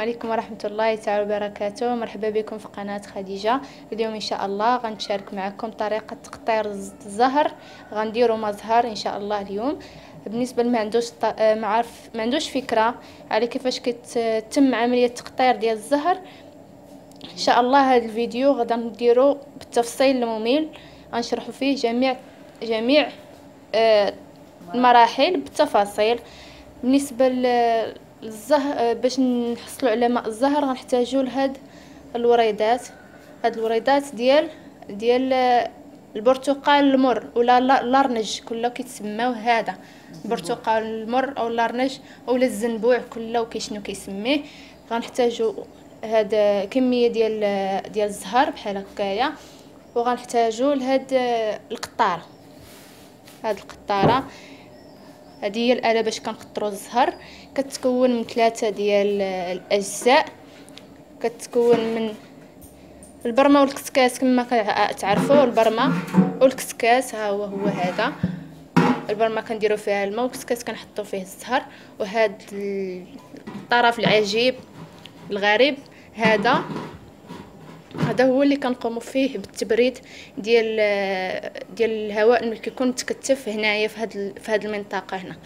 عليكم ورحمة الله تعالى وبركاته. مرحبا بكم في قناة خديجة. اليوم إن شاء الله غنشارك معكم طريقة تقطير الزهر. غنديروا مزهر إن شاء الله اليوم. بالنسبة ما عندوش فكرة على كيفاش كتتم عملية التقطير ديال الزهر، إن شاء الله هذا الفيديو غادا نديرو بالتفصيل الممل. غنشرحوا فيه جميع المراحل بالتفاصيل. بالنسبة للزهر، باش نحصلوا على ماء الزهر غنحتاجوا لهاد الوريدات. هاد الوريدات ديال البرتقال المر ولا اللارنج كله كيتسماو. هذا البرتقال المر او اللارنج او الزنبوع كله كيشنو كيسميه. غنحتاجوا هاد كميه ديال الزهر بحال هكايا، وغنحتاجوا لهاد القطاره. هاد القطاره هذه هي الآلة باش كنقطروا الزهر. كتكون من 3 ديال الأجزاء. كتكون من البرمه والكسكاس كما تعرفوا. البرمه والكسكاس هو هذا. البرمه كنديروا فيها الماء، والكسكاس كنحطوا فيه الزهر. وهاد الطرف العجيب الغريب هذا هو اللي كنقوموا فيه بالتبريد ديال الهواء اللي كيكون متكتف هنايا في هاد المنطقه هنا.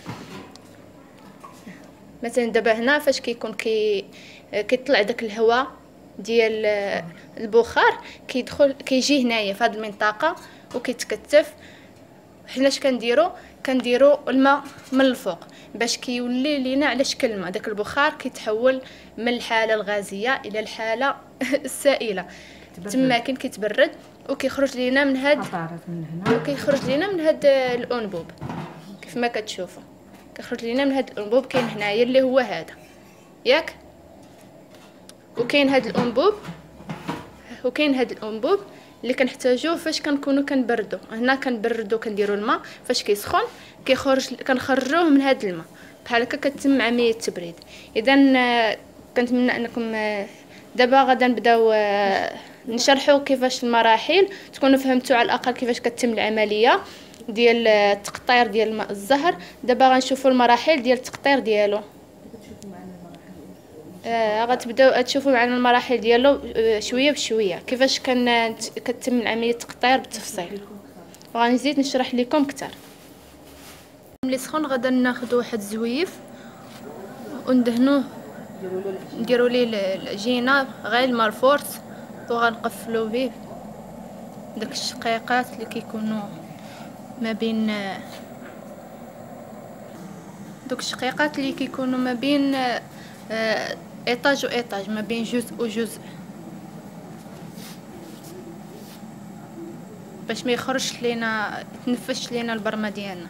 مثلا دابا هنا فاش كيكون كيطلع داك الهواء ديال البخار كيجي هنايا في هاد المنطقه وكيتكتف. حنا اش كنديروا الماء من الفوق باش كيولي لينا على شكل الماء. داك البخار كيتحول من الحاله الغازيه الى الحاله السائله. تما كيتبرد وكيخرج لينا من هاد الانبوب كيف ما كتشوفوا. كيخرج لينا من هاد الانبوب. كاين هنايا اللي هو هذا ياك، وكاين هاد الانبوب اللي كنحتاجوه فاش كنكونوا كنبردوا. هنا كنديروا الماء فاش كيسخن كنخرجوه من هاد الماء. بحال هكا كتتم عمليه التبريد. اذا كنتمنى انكم دابا غادا نبداو نشرحوا كيفاش المراحل، تكونوا فهمتوا على الاقل كيفاش كتتم العمليه ديال التقطير ديال ماء الزهر. دابا غنشوفوا المراحل ديال التقطير ديالو. غتبداو تشوفوا معنا المراحل ديالو شويه بشويه كيفاش كتتم عمليه التقطير بالتفصيل. وغنزيد نشرح لكم اكثر. ملي سخن غادا ناخذ واحد الزويف وندهنوه، نديروا ليه العجينه غير الماء الفورت، وغنقفلوا به داك الشقيقات اللي كيكونوا ما بين ايطاج وايطاج، ما بين جزء وجزء، باش ما يخرجش لينا تنفش لينا البرمه ديالنا.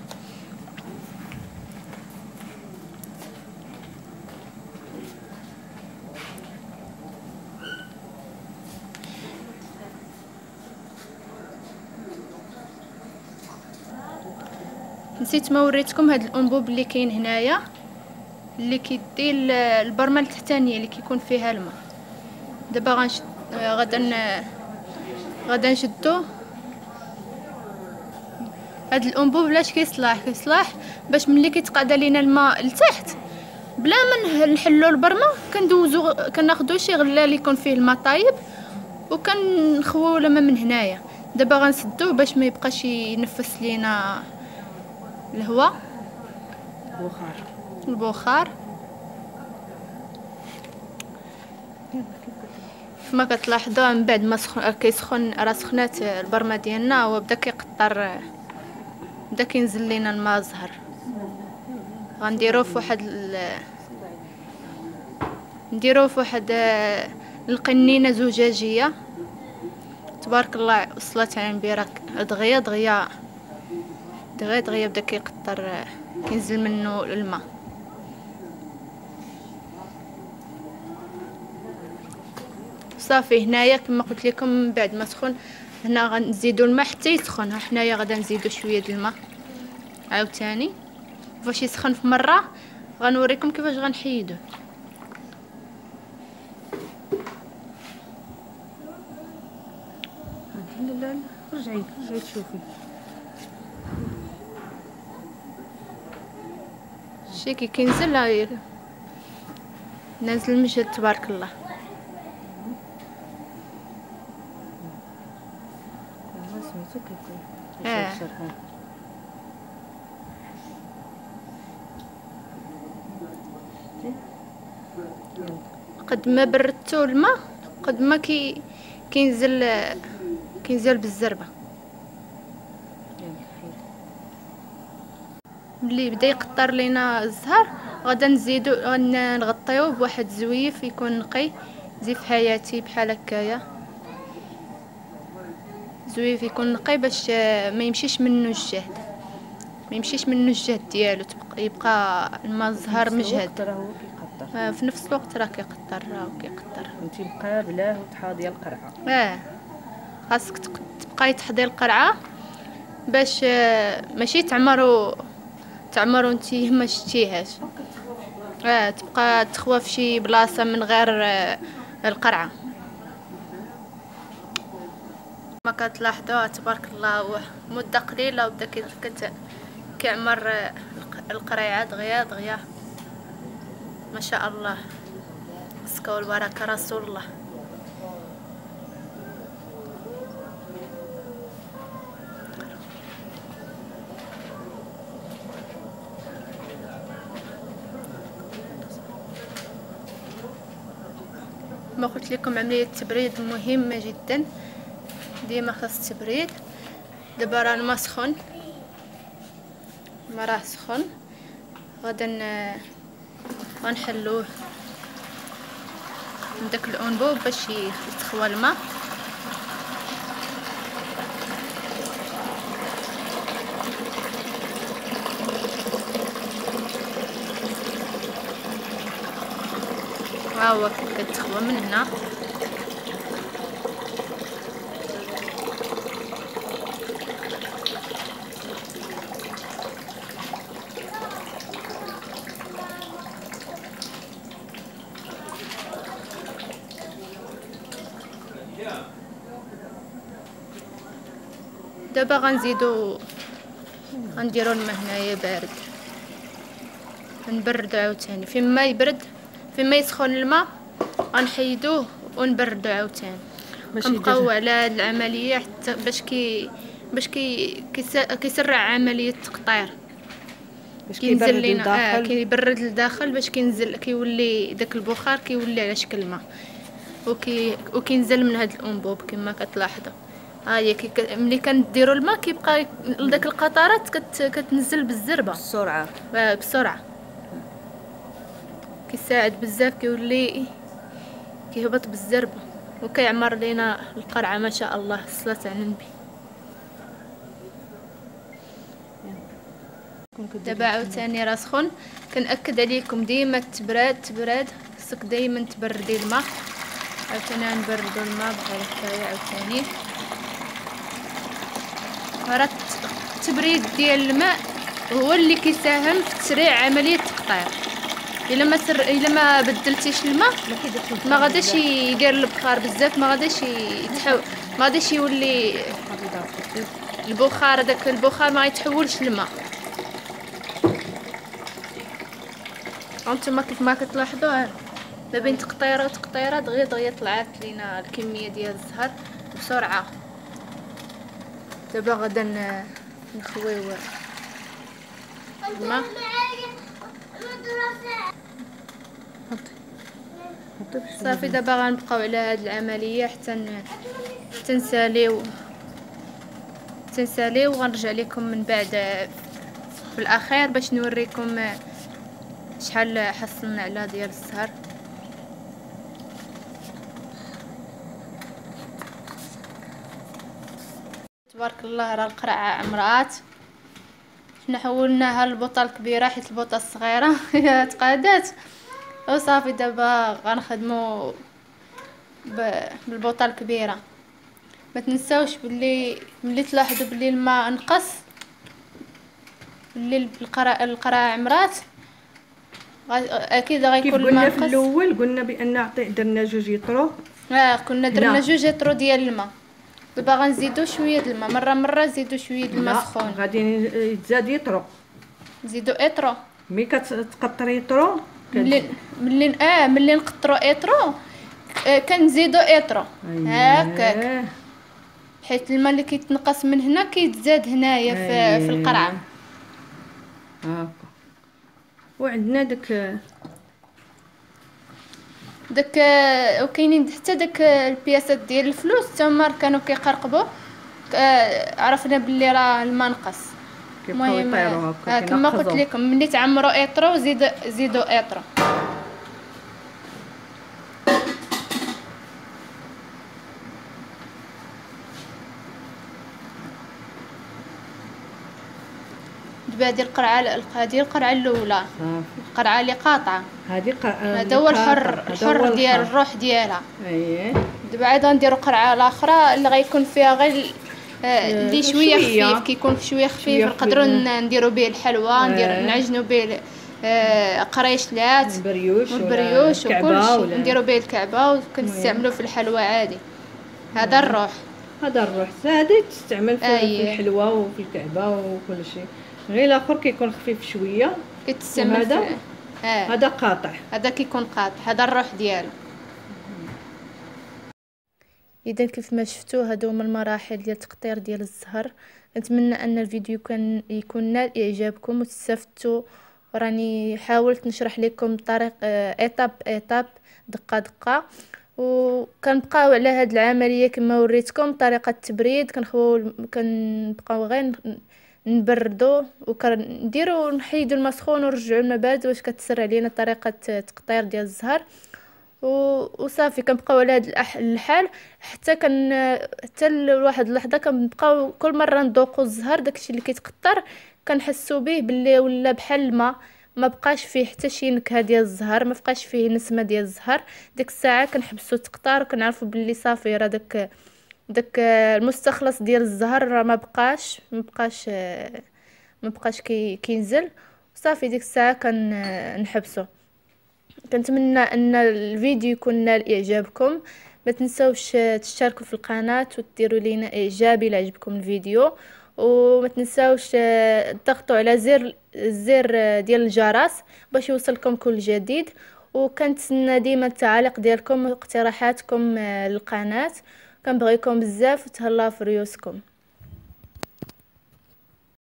نسيت ما وريتكم هاد الانبوب اللي كاين هنايا اللي كيدي البرمه التحتانيه اللي كيكون فيها الماء. دابا غادا نشدو هاد الانبوب. علاش كيصلاح باش ملي كيتقادا لينا الماء لتحت بلا ما نحلو البرمه كناخدو شي غلال يكون فيه الماء طايب وكنخويو الماء من هنايا. دابا غنسدوه باش ما يبقاش ينفس لينا الهواء البخار. كما كتلاحظوا من بعد ما كيسخن راه سخنات البرمه ديالنا وبدا كيقطر، بدا كينزل لينا الماء الزهر. غنديروه في واحد القنينه زجاجيه. تبارك الله وصلت على البيرة دغيا بدا كيقطر، كينزل منه الماء. صافي هنايا كما قلت لكم من بعد ما سخن هنا غنزيدوا الماء حتى يسخن. هنايا غادا نزيدوا شويه د الماء عاوتاني. فاش يسخن في مره غنوريكم كيفاش غنحيدوه. لا رجعي تشوفي شي كينزل. نازل المجهد تبارك الله. ما سميتو كيكون اه قد ما بردتو الماء قد ما كينزل بالزربه. ملي بدا يقطر لينا الزهر غادا نزيدو نغطيوه بواحد زويف يكون نقي، زيف حياتي بحال هكايا، زويف يكون نقي باش ما يمشيش منه الجهد، ما يمشيش منه الجهد ديالو، يبقى الماء الزهر مجهد. راهو كيقطر في نفس الوقت راه كيقطر، انت مقابله وتحاضي القرعه. خاصك تبقاي تحضي القرعه باش ماشي تعمرو نتي ما شتيهاش. تبقى تخوى في شي بلاصه من غير القرعه. ما كتلاحظوها تبارك الله مده قليله وبدا كيعمر القريعه دغيا ما شاء الله. مسكه والبركه رسول الله. ما قلت لكم عمليه التبريد مهمه جدا، ديما خاص تبريد. دابا راه الماء سخون، ما راه سخون، غادا غنحلوه من داك الانبوب باش يتخوى الماء. ها هو كتخوى من هنا. دابا غنديرو الماء هنايا بارد، نبردو عاوتاني فيما يسخن الماء غنحيدوه ونبردو عاوتاني. كنبقاو على هاد العمليه حتى باش كيسرع عمليه التقطير، كينزل لينا كيبرد لداخل باش كيولي داك البخار كيولي على شكل الماء وكينزل من هاد الانبوب كما كتلاحظوا. هي ملي كنديروا الماء كيبقى داك القطرات كتنزل بالزربه بسرعه كيساعد بزاف، كيولي كيهبط بالزربه وكيعمر لينا القرعه ما شاء الله. الصلاه على النبي. دابا عاوتاني راه سخون. كنأكد عليكم ديما تبراد، خصك دايما تبردي الماء. عاوتاني غنبردو الماء بحال هكايا عاوتاني. راه التبريد ديال الماء هو اللي كيساهم في تسريع عمليه التقطير. الا ما بدلتيش الماء ما غاداش يدير البخار بزاف، ما غاداش يولي البخار، داك البخار ما يتحولش للماء. هانتوما كيف ما كتلاحظوا ما بين تقطيره وتقطيره دغيا طلعت لينا الكميه ديال الزهر بسرعه. دابا غادا نخويو الماء. صافي دابا غنبقاو على هاد العمليه حتى تنساليو وغنرجع لكم من بعد في الاخير باش نوريكم شحال حصلنا على ديال الزهر. تبارك الله راه القرعه عمرات. حنا حولناها للبوطه الكبيره حيت البوطه الصغيره تقادات وصافي. دابا غنخدموا بالبوطه الكبيره. ما تنساوش باللي ملي تلاحظوا باللي الماء نقص، باللي القرعه عمرات، اكيد غيكون الماء نقص. في الاول قلنا بان درنا 2 يطرو. كنا درنا 2 يطرو ديال الماء. دابا غنزيدو شويه د الماء، مره نزيدو شويه د الماء سخون. غادي يتزاد يطرو، نزيدو اطرو. ملي كتقطري يطرو ملي نقطروا اطرو كنزيدوا اطرو هكاك، حيت الماء اللي كيتنقص من هنا كيتزاد هنايا في القرعه هاكا. وعندنا داك وكاينين حتى داك البياسات ديال الفلوس تما كانوا كيقرقبوا، عرفنا باللي راه الماء نقص. المهم كما قلت لكم ملي تعمروا اطرو زيدوا اطرو. دابا هذه القرعه الاولى، القرعه اللي قاطعه هذا هو الحر ديال الروح ديالها. دابا عاد غنديروا قرعه الاخرى اللي غيكون فيها غير اللي شويه خفيف، كيكون شويه خفيف نقدروا نديروا به الحلوى، نعجنوا به قريشلات والبريوش وكلشي، نديروا به الكعبه وكنستعملوه في الحلوى عادي. هذا الروح هذا تستعمل في الحلوى وفي الكعبه وكل شيء، غير الاخر كيكون خفيف شويه كتستعمل هذا قاطع، هذا كيكون قاطع، هذا الروح ديالو. اذا كيف ما شفتوا هادو هما المراحل ديال التقطير ديال الزهر. نتمنى ان الفيديو يكون نال اعجابكم وتستفدتوا. راني حاولت نشرح لكم طريق ايطاب دقه دقه، وكنبقاو على هاد العمليه كما وريتكم طريقه التبريد. كنبقاو غير نبردو وكنديروا نحيدوا الماء سخون ونرجعوا الماء بارد واش كتسرع علينا طريقه التقطير ديال الزهر. وصافي كنبقاو على هذا الحال حتى لواحد اللحظه كنبقاو كل مره نذوقوا الزهر داكشي اللي كيتقطر كنحسوا به باللي ولا بحال الماء، ما بقاش فيه حتى شي نكهه ديال الزهر، ما بقاش فيه نسمه ديال الزهر. ديك الساعه كنحبسوا التقطار وكنعرفوا باللي صافي راه داك المستخلص ديال الزهر راه ما بقاش كينزل صافي. ديك الساعه كنحبسوا. كنتمنى ان الفيديو يكون نال اعجابكم. ما تنسوش تشتركوا في القناه وتديروا لينا اعجاب الى عجبكم الفيديو، وما تنسوش تضغطوا على الزر ديال الجرس باش يوصلكم كل جديد. وكنتسنى ديما التعاليق ديالكم واقتراحاتكم للقناه. كنبغيكم بزاف وتهلاو في ريوسكم.